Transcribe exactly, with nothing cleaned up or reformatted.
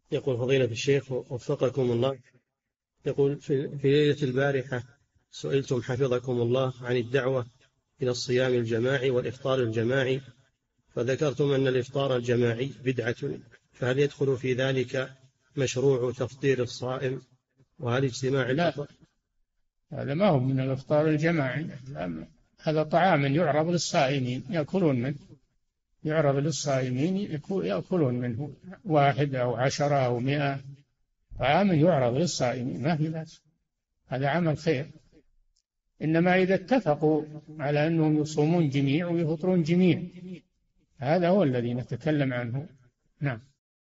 يقول فضيلة الشيخ وفقكم الله، يقول في في ليلة البارحة سئلتم حفظكم الله عن الدعوة إلى الصيام الجماعي والإفطار الجماعي، فذكرتم أن الإفطار الجماعي بدعة، فهل يدخل في ذلك مشروع تفطير الصائم؟ وهل اجتماع لا، الأفطار؟ هذا ما هو من الإفطار الجماعي. هذا طعام يعرض للصائمين يأكلون منه، يعرض للصائمين يأكلون منه، واحد أو عشرة أو مئة، طعام يعرض للصائمين ما في بأس، هذا عمل خير. إنما إذا اتفقوا على أنهم يصومون جميع ويفطرون جميع، هذا هو الذي نتكلم عنه. نعم.